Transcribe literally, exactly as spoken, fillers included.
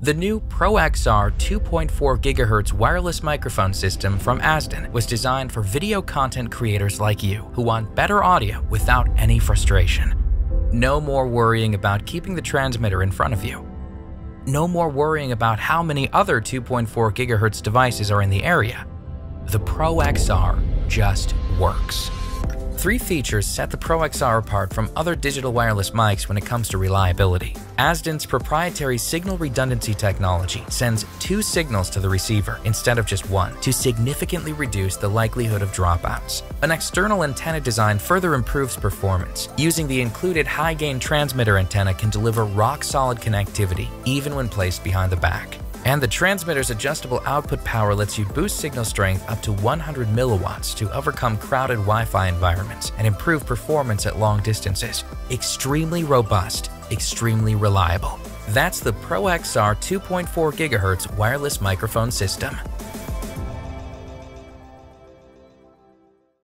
The new ProXR two point four gigahertz wireless microphone system from Azden was designed for video content creators like you who want better audio without any frustration. No more worrying about keeping the transmitter in front of you. No more worrying about how many other two point four gigahertz devices are in the area. The ProXR just works. Three features set the ProXR apart from other digital wireless mics when it comes to reliability. Azden's proprietary Signal Redundancy Technology sends two signals to the receiver instead of just one to significantly reduce the likelihood of dropouts. An external antenna design further improves performance. Using the included high-gain transmitter antenna can deliver rock-solid connectivity even when placed behind the back. And the transmitter's adjustable output power lets you boost signal strength up to one hundred milliwatts to overcome crowded Wi-Fi environments and improve performance at long distances. Extremely robust, extremely reliable. That's the ProXR two point four gigahertz wireless microphone system.